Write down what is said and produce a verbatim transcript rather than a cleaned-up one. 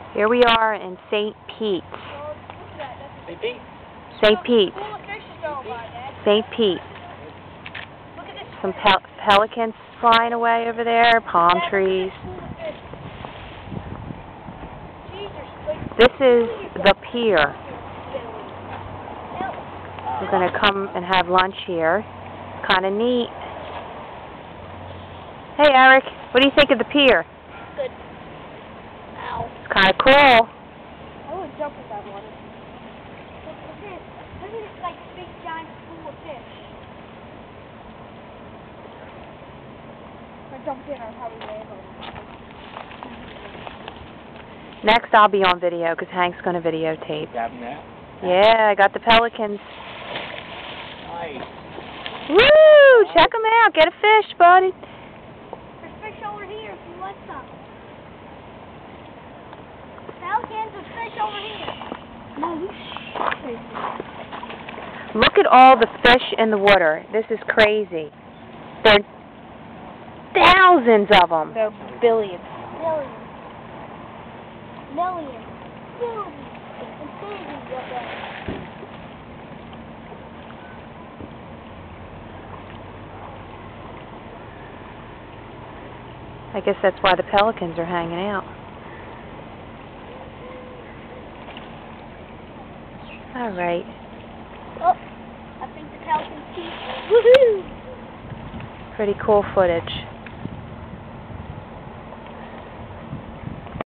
Here we are in Saint Pete's. Saint Pete? Saint Pete's. Saint Pete. Some pel pelicans flying away over there, palm trees. This is the pier. We're going to come and have lunch here. Kind of neat. Hey Eric, what do you think of the pier? Good. Ow. It's kind of cool. I would jump in that water. Look at this. Look at this like big giant pool of fish. If I jumped in, I'd probably land on it. Next I'll be on video because Hank's going to videotape. Having that? Yeah, I got the pelicans. Nice. Woo! Check them out. Get a fish, buddy. There's fish over here if you want some. Pelicans, there's fish over here. No, you shh. Look at all the fish in the water. This is crazy. There are thousands of them. There are billions. Billions. Millions. Billions. And billions of them. I guess that's why the pelicans are hanging out. All right. Oh, I think the pelicans keep. Woohoo! Pretty cool footage.